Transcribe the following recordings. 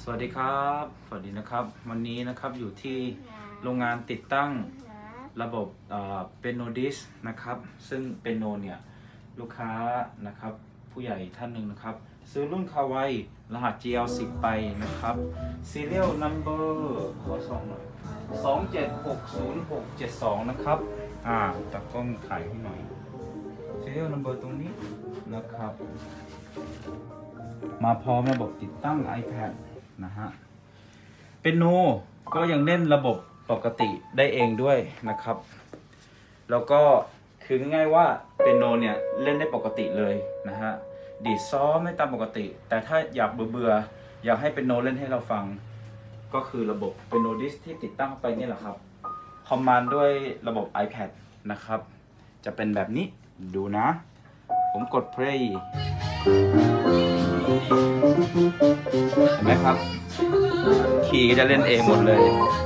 สวัสดีครับสวัสดีนะครับวันนี้นะครับอยู่ที่โรงงานติดตั้งระบบเปียโนดิสนะครับซึ่งเปียโนเนี่ยลูกค้านะครับผู้ใหญ่ท่านหนึ่งนะครับซื้อรุ่นคาวายรหัส GL10 ไปนะครับ Serial Number ขอส่องหน่อย2760672นะครับตากล้องถ่ายให้หน่อย Serial Number ตรงนี้นะครับมาพร้อมระบบติดตั้ง iPad นะฮะเปียโนก็ยังเล่นระบบปกติได้เองด้วยนะครับแล้วก็คือง่ายๆว่าเปียโนเนี่ยเล่นได้ปกติเลยนะฮะดีดซ้อมไม่ตามปกติแต่ถ้าอยากเบื่ออยากให้เปียโนเล่นให้เราฟังก็คือระบบเปียโนดิสที่ติดตั้งเข้าไปนี่แหละครับคอมมานด์ด้วยระบบ iPad นะครับจะเป็นแบบนี้ดูนะผมกด play เห็นไหมครับคีย์ก็จะเล่นเองหมดเลย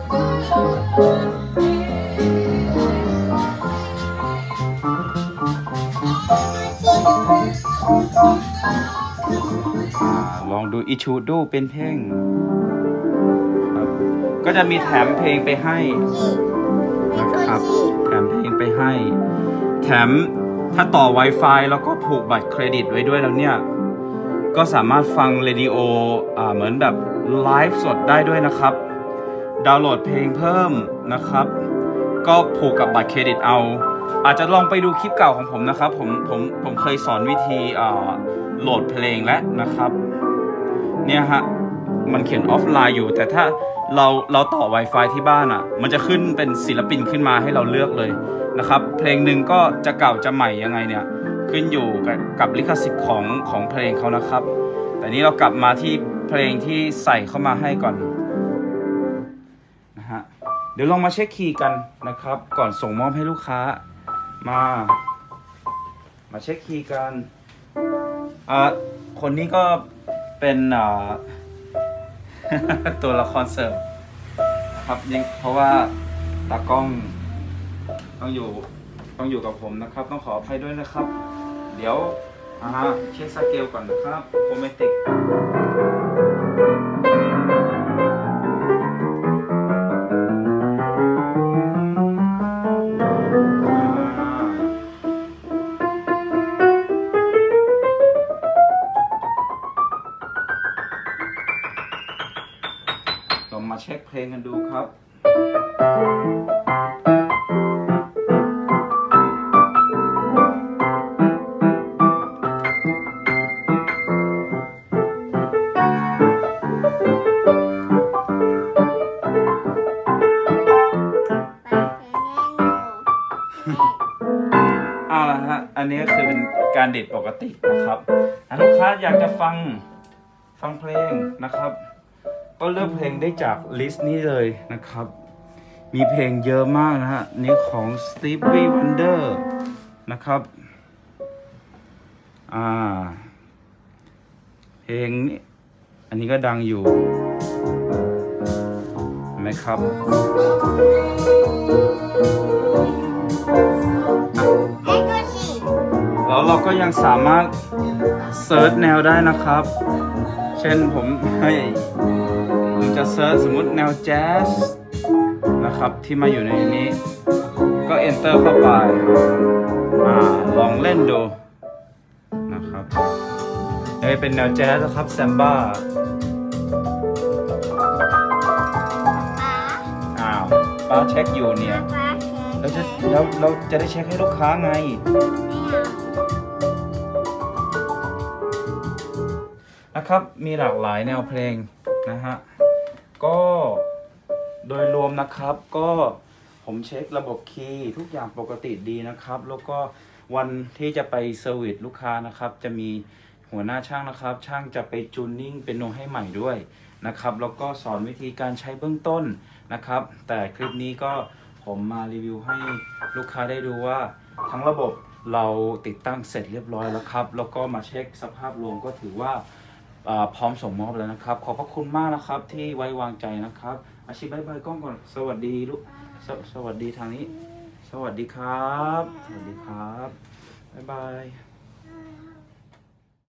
ลองดูอิชูดูเป็นเพลงครับก็จะมีแถมเพลงไปให้นะครับแถมเพลงไปให้แถมถ้าต่อ Wi-Fi แล้วก็ผูกบัตรเครดิตไว้ด้วยแล้วเนี่ยก็สามารถฟังเรดิโอเหมือนแบบไลฟ์สดได้ด้วยนะครับดาวน์โหลดเพลงเพิ่มนะครับก็ผูกกับบัตรเครดิตเอาอาจจะลองไปดูคลิปเก่าของผมนะครับผมเคยสอนวิธีโหลดเพลงแล้วนะครับเนี่ยฮะมันเขียนออฟไลน์อยู่แต่ถ้าเราต่อ Wi-Fi ที่บ้านมันจะขึ้นเป็นศิลปินขึ้นมาให้เราเลือกเลยนะครับเพลงหนึ่งก็จะเก่าจะใหม่ยังไงเนี่ยขึ้นอยู่กับลิขสิทธิ์ของเพลงเขานะครับแต่นี้เรากลับมาที่เพลงที่ใส่เข้ามาให้ก่อนนะฮะเดี๋ยวลองมาเช็คคีย์กันนะครับก่อนส่งมอบให้ลูกค้ามาเช็คคีย์กันคนนี้ก็เป็นตัวละครเสริมครับยังเพราะว่าตากล้องต้องอยู่กับผมนะครับต้องขออภัยด้วยนะครับเดี๋ยวเช็คสเกลก่อนนะครับโครเมติกเรามาเช็คเพลงกันดูครับเอาละฮะอันนี้ก็คือเป็นการดิดปกตินะครับลูกค้าอยากจะฟังเพลงนะครับก็เลือกเพลงได้จากลิสต์นี้เลยนะครับมีเพลงเยอะมากนะฮะนี่ของ Stevie Wonder นะครับเพลงนี้อันนี้ก็ดังอยู่เห็นไหมครับแล้วเราก็ยังสามารถเซิร์ชแนวได้นะครับเช่นผมจะเซิร์ชสมมติแนวแจ๊สนะครับที่มาอยู่ในนี้ก็ enter เข้าไปลองเล่นดูนะครับเป็นแนวแจ๊สนะครับแซมบ้าป้าเช็คอยู่เนี่ยเราจะได้เช็คให้ลูกค้าไงนะครับมีหลากหลายแนวเพลงนะฮะก็โดยรวมนะครับก็ผมเช็คระบบคีย์ทุกอย่างปกติดีนะครับแล้วก็วันที่จะไปเซอร์วิสลูกค้านะครับจะมีหัวหน้าช่างนะครับช่างจะไปจูนนิ่งเป็นโนให้ใหม่ด้วยนะครับแล้วก็สอนวิธีการใช้เบื้องต้นนะครับแต่คลิปนี้ก็ผมมารีวิวให้ลูกค้าได้ดูว่าทั้งระบบเราติดตั้งเสร็จเรียบร้อยแล้วครับแล้วก็มาเช็คสภาพรวมก็ถือว่าพร้อมส่งมอบแล้วนะครับขอบพระคุณมากนะครับที่ไว้วางใจนะครับอาชีพบายกล้องก่อนสวัสดีลูกสวัสดีทางนี้สวัสดีครับสวัสดีครับบ๊ายบาย